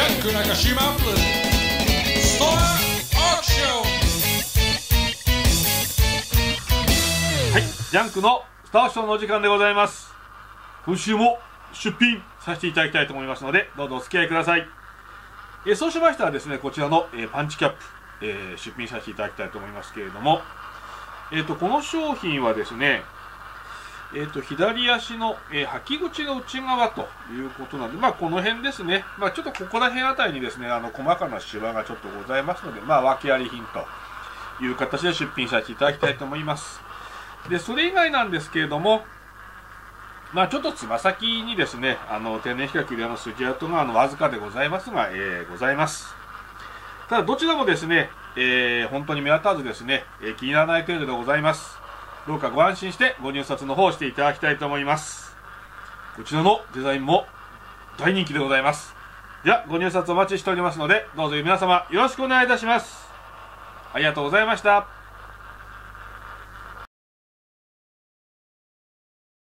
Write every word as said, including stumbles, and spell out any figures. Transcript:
ャック中島プレゼンツストアオークション。 はい、ジャンクのスターオークションのお時間でございます。今週も出品させていただきたいと思いますので、どうぞお付き合いください。えそうしましたらですね、こちらの、えー、パンチキャップ、えー、出品させていただきたいと思いますけれども、えーと、この商品はですね、えーと、左足の、えー、履き口の内側ということなんで、まあこの辺ですね、まあちょっとここら辺あたりにですね、あの細かなシワがちょっとございますので、まあ訳あり品という形で出品させていただきたいと思います。で、それ以外なんですけれども、まあちょっとつま先にですね、あの天然比較であの筋跡があのわずかでございますが、えー、ございます。ただどちらもですね、えー、本当に目立たずですね、えー、気にならない程度でございます。どうかご安心してご入札の方をしていただきたいと思います。こちらのデザインも大人気でございます。ではご入札お待ちしておりますので、どうぞ皆様よろしくお願いいたします。ありがとうございました。